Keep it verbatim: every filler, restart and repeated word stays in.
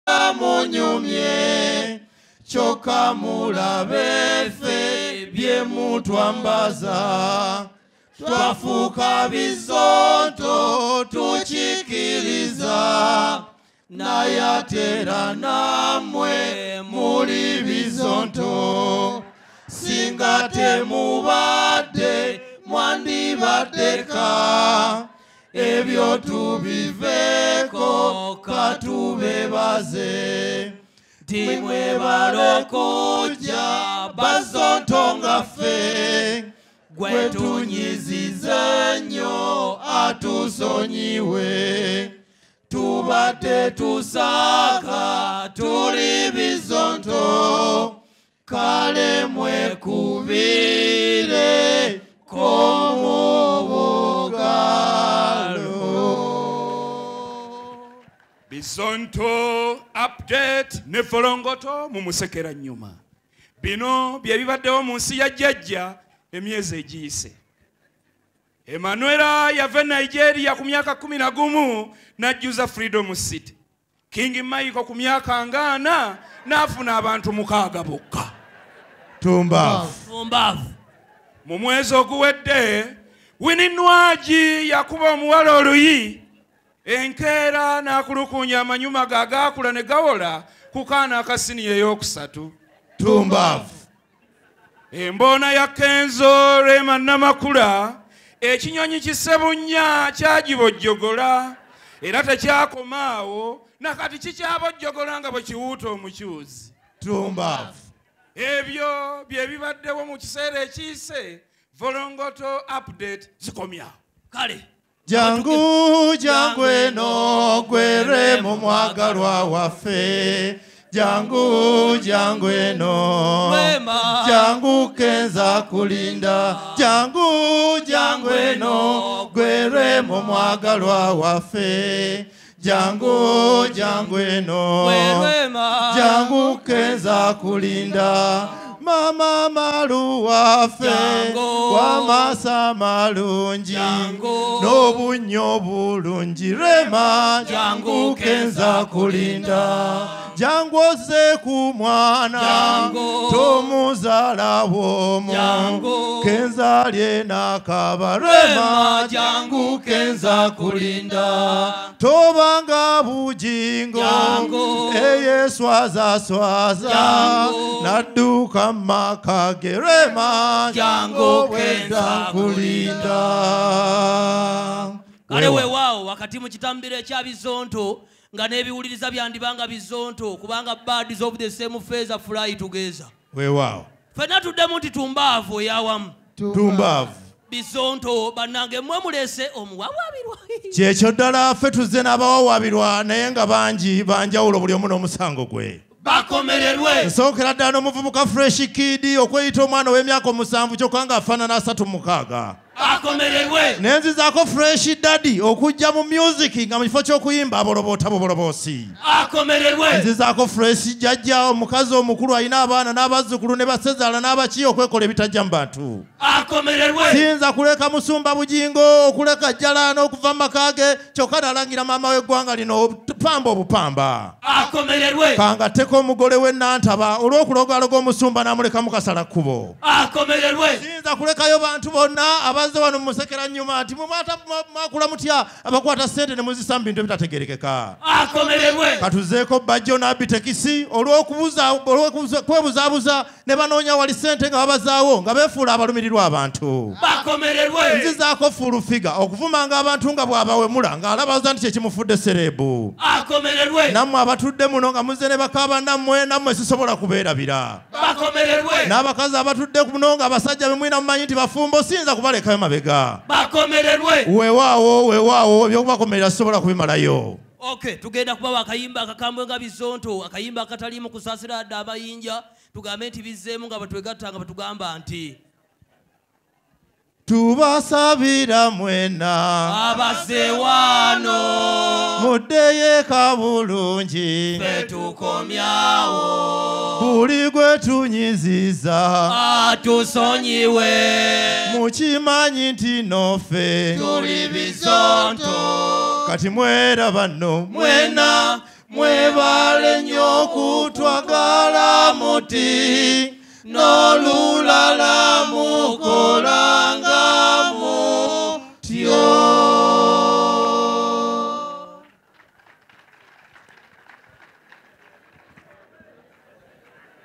munyumye choka mulabefe bye mutwambaza twafuka bizonto tuchikiriza na yatera namwe muli bizonto singate mubade mwandibadeka ebyo tubiveko katubebaze timwe balokuja bazontonga fe gwe tunyizize nnyo atusonyiwe tubate tusaka tuli bizonto kale mwekubire komubugalo. Bizonto update ne folongoto mumusekera nyuma bino bye bibaddewo mu nsi ya jjajja emyezi egiyise. Emanuela yave Nigeria ku myaka kumi na gumu najjuza Freedom City. King Michael ku myaka ngana nafuna abantu mukaaga bokka. Tumbavu. Tumbavu. Mu mwezi oguwedde Winnie Nwaji yakuba omuwala oluyi enkeera n'akulukunya amanyuma gaagakula ne gawola ku kaana akasini ey'okusatu. Tumbavu. Emboona ya Kenzo Rema Namakula ekinyonyi kisebunya kyagibojjogola era tekyakomaawo nakati kikyabojjogola nga bwe kiwuuta omukyuzi. Tumbavu. Ebyo bye bibaddewo mu kiseera ekiyise Volongoto update zikomya. Kale jangu jangu eno gwere mu mwagalwa waffe jangu jangu eno jangu kenza kulinda jangu jangu eno gwere mu mwagalwa waffe jangu jangu eno jangu kenza kulinda mama malu waffe wamasa malungi n'obunnyo bulungi Rema jangu kenza kulinda jangu ozze ku mwana tomuzaala bw'omu kenza lye n'akaba Rema jangu kenza kulinda tobanga bugingo eyeswazaswaza nadduka maka Rema jangu kenza kulinda. Kale weewaawo wakati mu kitambiro ekya bizonto nga n'ebiwuliriza byandibanga bizonto kubanga birds of the same feather fly together. Weewaawo ffenna tuddemu nti tumbaavu eyawamu. Tumbaavu. Bizonto bannange mmwe mulese omuwawaabirwa. Kyekyo ddala ffe tuzze n'abawawaabirwa naye nga bangi banjawulo buli omu n'omusango gwe. Bakomererwe. Nsookera ddala n'omuvubuka Fresh Kid okweyita omwana w'emyaka omusanvu kyokka nga afaanana asatu mukaaga. Akomererwe. Nenzizaako Fresh Daddy okujja mu music nga mu kifo ky'okuyimba aboloboota buboloboosi. Akomererwe. Nzizaako Fresh Jjajja omukazi omukulu alina abaana n'abazzukulu ne basezaala n'abaki okwekola ebitajja mu bantu. Akomererwe. Siyinza kuleka musumba bugingo okuleka jjala n'okuva mu maka ge kyokka n'alangira maama w'eggwanga lino pamba obupamba. Akomererwe. Kangatteko omugole we Nantaba olw'okulogaloga omusumba n'amuleka mu kasala kkubo. Akomererwe. Siyinza kulekayo bantu bonna abazze wano mu musekera nnyuma nti mumata mwakula mutya abakwata ssente ne muzisa mu bintu ebitategerekeka. Akomererwe. Katuzeeko Bajjo n'Abitekisi olw'okwebuzaabuza ne banoonya wali ssente nga babazaawo nga beefuula abalumirirwa abantu. Bakomererwe. Nzizaako Fuulufiga okuvumanga abantu nga bw'abawemula ng'alabaza nti kyekimufudde serebu. Akomererwe. Nammwe abatudde muno nga muzze ne bakaaba nammwe nammwe sisobola kubeerabira. Bakomererwe. N'abakazi abatudde muno nga abasajja be mulina mumanyi nti bafumbo siyinza kubalekayo mabega. Bakomererwe. Weewaawo weewaawo ebyokubakomerera sisobola kubimalayo. Okay, tugenda kubawa akayimba akakambwe nga bizonto akayimba akataliimu kusaasira dda abayinja tugambe nti bizzeemu nga batwegatta nga batugamba nti tubasabira mwena abazze wano muddeyo eka bulungi ffe tukomyawo buli gwe tunyiziza atusonyiwe mukimanyi nti noffe tuli bizonto kati mweraba nno mwena mwebale nnyo okutwagala muti